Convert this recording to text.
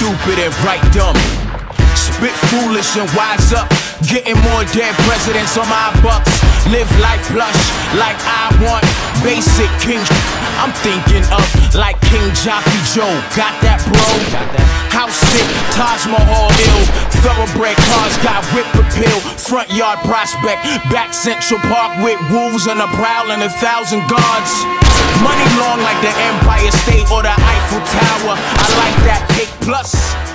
stupid and right dumb. Spit foolish and wise up. Getting more dead presidents on my bucks. Live life plush like I want. Basic king I'm thinking of like King Joffrey Joe. Got that, bro? House sick, Taj Mahal ill. Thoroughbred cars got whip appeal. Front yard prospect, back Central Park with wolves on a prowl and 1,000 guards. Money long like the Empire State or the Eiffel Tower. I like that cake plus.